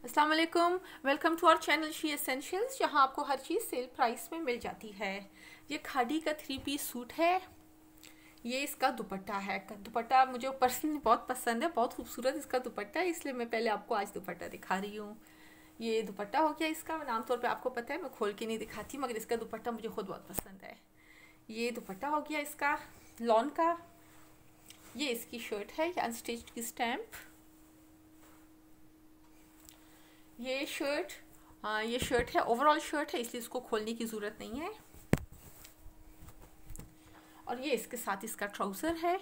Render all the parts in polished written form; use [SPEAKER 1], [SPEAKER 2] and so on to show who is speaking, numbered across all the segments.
[SPEAKER 1] अस्सलाम वालेकुम, welcome to our channel she essentials, जहां आपको हर चीज़ सेल प्राइस में मिल जाती है। ये खादी का 3 पीस सूट है। ये इसका दुपट्टा है। दुपट्टा मुझे पर्सनली बहुत पसंद है, बहुत खूबसूरत इसका दुपट्टा है, इसलिए मैं पहले आपको आज दुपट्टा दिखा रही हूँ। ये दुपट्टा हो गया इसका। मैं आमतौर पे आपको पता है मैं खोल के नहीं दिखाती, मगर इसका दुपट्टा मुझे खुद बहुत पसंद है। ये दुपट्टा हो गया इसका लॉन का। ये इसकी शर्ट है, ये अनस्टिच्ड की स्टैम्प। ये शर्ट है, ओवरऑल शर्ट है, इसलिए इसको खोलने की ज़रूरत नहीं है। और ये इसके साथ इसका ट्राउज़र है।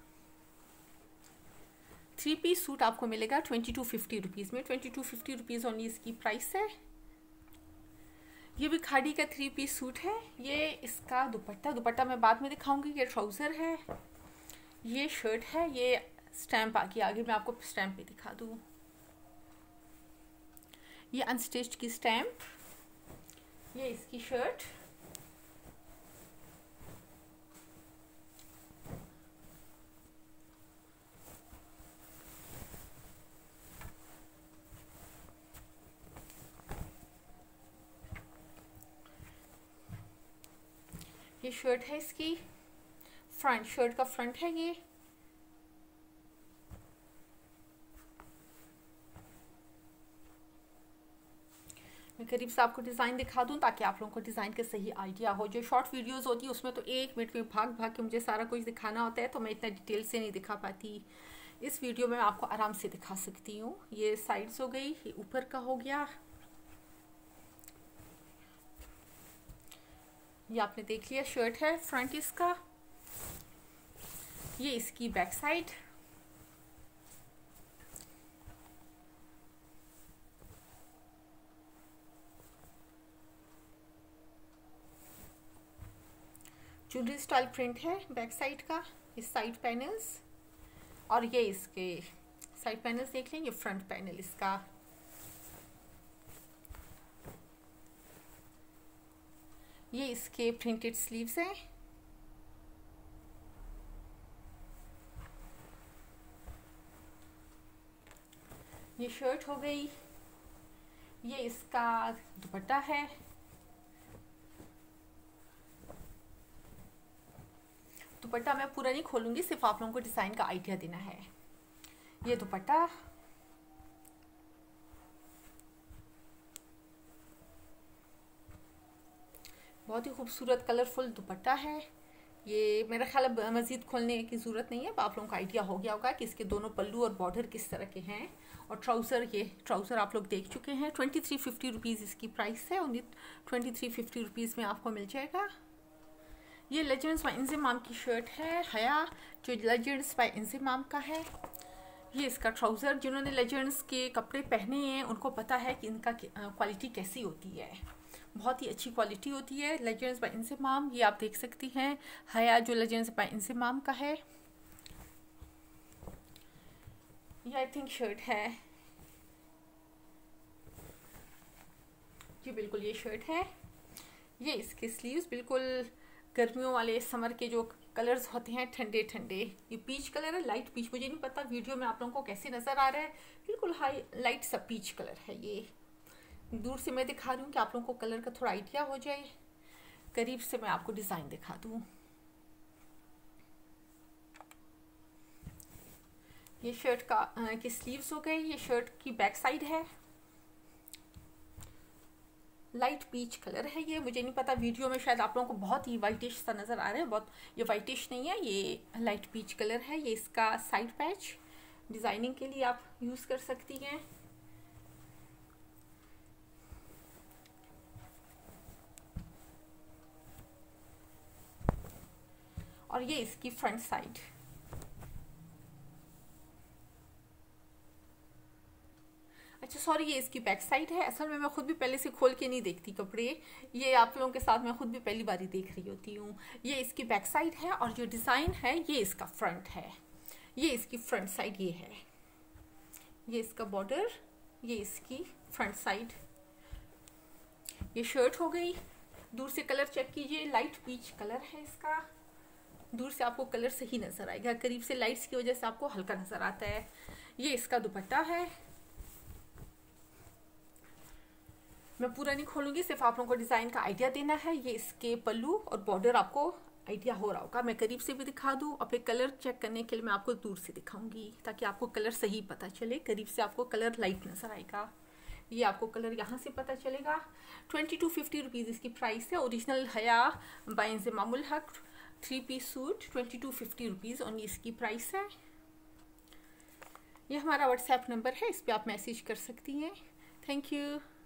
[SPEAKER 1] 3 पीस सूट आपको मिलेगा 2250 रुपीज़ में। 2250 रुपीज़ ओनली इसकी प्राइस है। ये भी खादी का 3 पीस सूट है। ये इसका दुपट्टा मैं बाद में दिखाऊंगी। ये ट्राउज़र है, ये शर्ट है, ये स्टैम्प आगे मैं आपको स्टैम्प भी दिखा दूँ। ये अनस्टिच्ड की स्टैम्प। ये इसकी शर्ट। ये शर्ट है इसकी फ्रंट, शर्ट का फ्रंट है ये। मैं करीब से आपको डिज़ाइन दिखा दूं ताकि आप लोगों को डिज़ाइन का सही आइडिया हो। जो शॉर्ट वीडियोस होती है उसमें तो 1 मिनट में भाग भाग के मुझे सारा कुछ दिखाना होता है, तो मैं इतना डिटेल से नहीं दिखा पाती। इस वीडियो में मैं आपको आराम से दिखा सकती हूँ। ये साइड्स हो गई, ये ऊपर का हो गया। ये आपने देख लिया, शर्ट है फ्रंट इसका। ये इसकी back side. Jewellery style print है बैक साइड का। इस साइड पैनल्स और ये इसके साइड पैनल्स देख लें। ये फ्रंट पैनल इसका। ये इसके प्रिंटेड स्लीव्स हैं। ये शर्ट हो गई। ये इसका दुपट्टा है। दुपट्टा मैं पूरा नहीं खोलूंगी, सिर्फ आप लोगों को डिज़ाइन का आइडिया देना है। ये दुपट्टा। बहुत ही खूबसूरत कलरफुल दुपट्टा है। ये मेरा ख्याल मज़ीद खोलने की ज़रूरत नहीं है। आप लोगों को आइडिया हो गया होगा कि इसके दोनों पल्लू और बॉर्डर किस तरह के हैं। और ट्राउज़र, ये ट्राउज़र आप लोग देख चुके हैं। 2350 रुपीज़ इसकी प्राइस है। ओनली 2350 रुपीज़ में आपको मिल जाएगा। ये लेजेंड्स बाय इंज़माम की शर्ट है, हया, जो लेजेंड्स बाय इंज़माम का है। ये इसका ट्राउज़र। जिन्होंने लेजेंड्स के कपड़े पहने हैं उनको पता है कि इनका क्वालिटी कैसी होती है। बहुत ही अच्छी क्वालिटी होती है। लेजेंड्स बाय इंज़माम, ये आप देख सकती हैं। हया जो लेजेंड्स बाय इंज़माम का है। ये आई थिंक शर्ट है। जी बिल्कुल ये शर्ट है। ये इसके स्लीव्स बिल्कुल गर्मियों वाले समर के जो कलर्स होते हैं ठंडे ठंडे। ये पीच कलर है, लाइट पीच। मुझे नहीं पता वीडियो में आप लोगों को कैसे नज़र आ रहा है। बिल्कुल हाई लाइट सा पीच कलर है। ये दूर से मैं दिखा रही हूँ कि आप लोगों को कलर का थोड़ा आइडिया हो जाए। करीब से मैं आपको डिज़ाइन दिखा दूँ। ये शर्ट का की स्लीव्स हो गए। ये शर्ट की बैक साइड है। लाइट पीच कलर है ये। मुझे नहीं पता वीडियो में शायद आप लोगों को बहुत ही वाइटिश सा नज़र आ रहा है। बहुत ये वाइटिश नहीं है, ये लाइट पीच कलर है। ये इसका साइड पैच डिज़ाइनिंग के लिए आप यूज़ कर सकती हैं। और ये इसकी फ्रंट साइड। अच्छा सॉरी, ये इसकी बैक साइड है। असल में मैं खुद भी पहले से खोल के नहीं देखती कपड़े। ये आप लोगों के साथ मैं खुद भी पहली बार ही देख रही होती हूँ। ये इसकी बैक साइड है और जो डिज़ाइन है ये इसका फ्रंट है। ये इसकी फ्रंट साइड ये है। ये इसका बॉर्डर, ये इसकी फ्रंट साइड। ये शर्ट हो गई। दूर से कलर चेक कीजिए, लाइट पीच कलर है इसका। दूर से आपको कलर सही नज़र आएगा, करीब से लाइट्स की वजह से आपको हल्का नज़र आता है। ये इसका दुपट्टा है। मैं पूरा नहीं खोलूँगी, सिर्फ आप लोगों को डिज़ाइन का आइडिया देना है। ये इसके पल्लू और बॉर्डर आपको आइडिया हो रहा होगा। मैं करीब से भी दिखा दूँ और फिर कलर चेक करने के लिए मैं आपको दूर से दिखाऊंगी ताकि आपको कलर सही पता चले। करीब से आपको कलर लाइट नज़र आएगा। ये आपको कलर यहाँ से पता चलेगा। 2250 रुपीज़ इसकी प्राइस है। ओरिजिनल हया बाय इंज़मामुल हक 3 पीस सूट 2250 रुपीज़ और इसकी प्राइस है। ये हमारा व्हाट्सएप नंबर है, इस पर आप मैसेज कर सकती हैं। Thank you.